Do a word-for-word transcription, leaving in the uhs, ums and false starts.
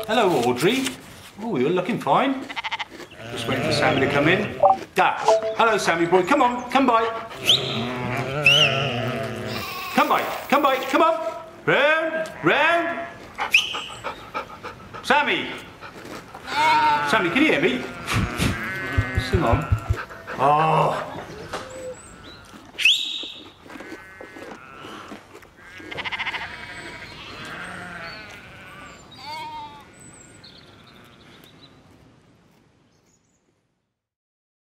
Hello, Audrey. Oh, you're looking fine. Just waiting for Sammy to come in. Ah, hello, Sammy boy. Come on, come by. Come by, come by, come on. Round, round. Sammy. Sammy, can you hear me? Come on. Oh.